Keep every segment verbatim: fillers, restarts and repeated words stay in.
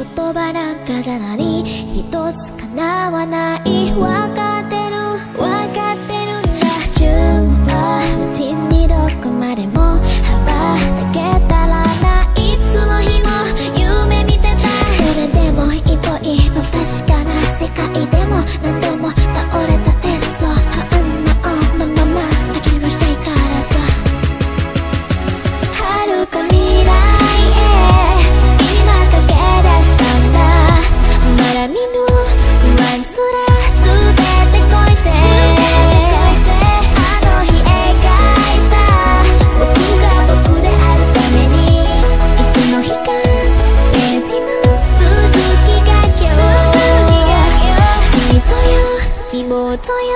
言葉なんかじゃ何一つ叶わない。わかってるわかってるんだ。順は無事にどこまでも羽ばたけたらな。いつの日も夢見てた。それでも一歩一歩不確かな世界でも何度も倒れたテスト。反応のまま諦めしたいからさ。遥か未来へ今駆け出したんだ。まだ見ぬ不安すら全て越えて、あの日描いた僕が僕であるために、いつの日かページの続きが今日、君という希望という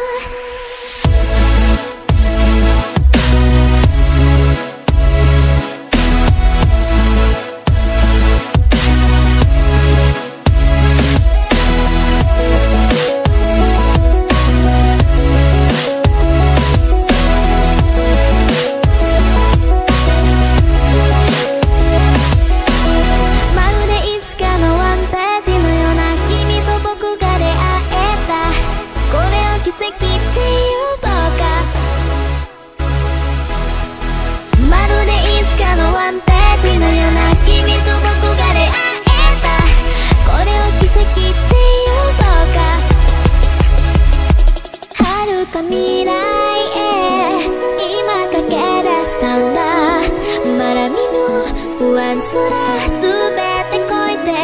未来へ今駆け出したんだ。まだ見ぬ不安すら全て越えて、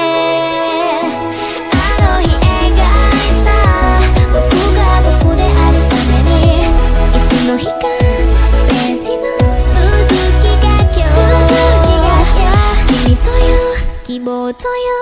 あの日描いた僕が僕であるために、いつの日かページの続きが今日、君という希望という